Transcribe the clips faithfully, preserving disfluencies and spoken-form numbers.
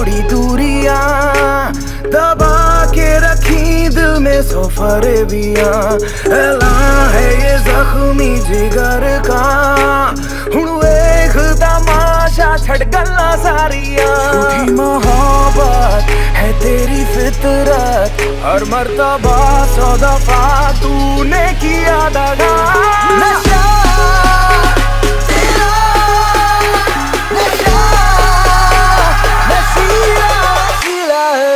थोड़ी दूरियां दबा के रखी दिल में सौ फरेबियां। ऐलान है ये जख्मी जिगर का, हुण वेख तमाशा छड़ गल्ला सारियां। झूठी मोहब्बत है तेरी फितरत, हर मर्तबा सौ दफा तूने किया दगा। नशा तेरा नशा नशीला नशीला है।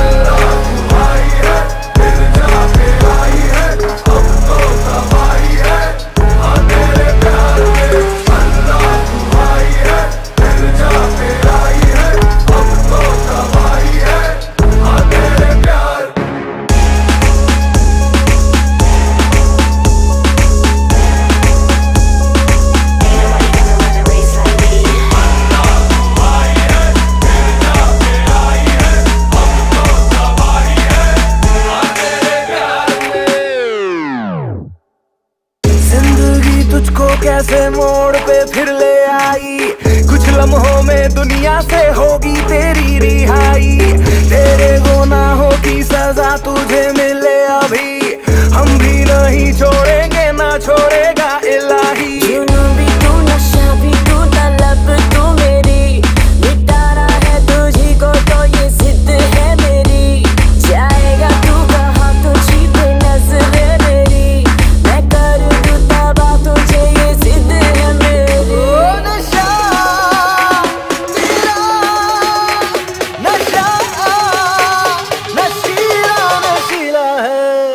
तुझको कैसे मोड़ पे फिर ले आई, कुछ लम्हों में दुनिया से होगी तेरी रिहाई। तेरे गुनाहों की सजा तुझे मिले अभी, हम भी नहीं छोड़ेंगे ना छोड़ेगा इलाही। जुनून भी तू नशा भी तू तलब तू मेरी, मिटाना है तुझी को तो ये जिद है मेरी। जाएगा तू कहाँ तुझी पे नजर मेरी, मैं कर दूं तबाह तुझे ये जिद है मेरी। ओ नशा तेरा नशा नशीला नशीला है।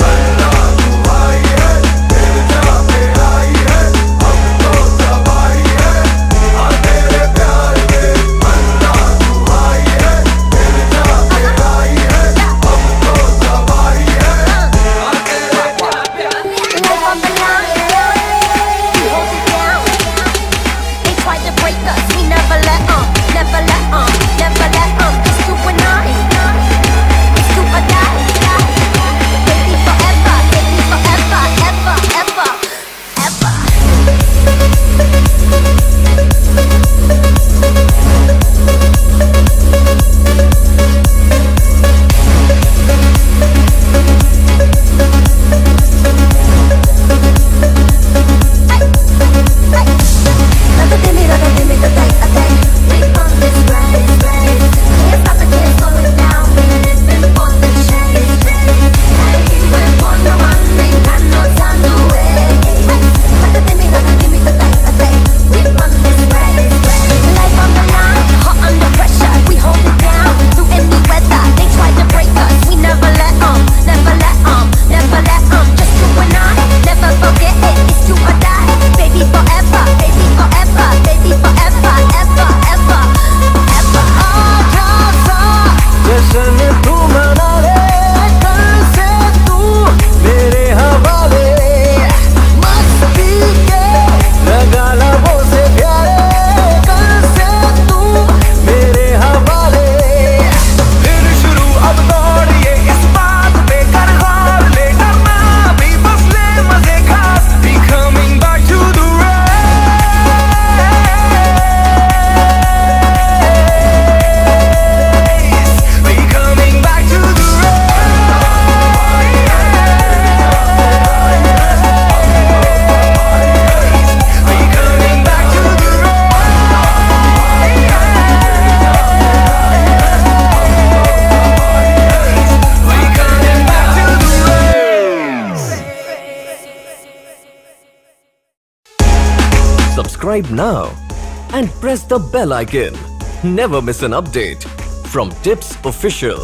Subscribe now and press the bell icon. Never miss an update from Djsk Official.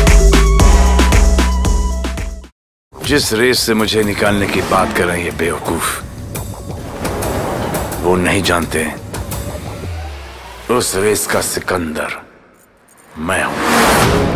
जिस रेस से मुझे निकालने की बात कर रहे हैं ये बेवकूफ, वो नहीं जानते उस रेस का सिकंदर मैं हूं।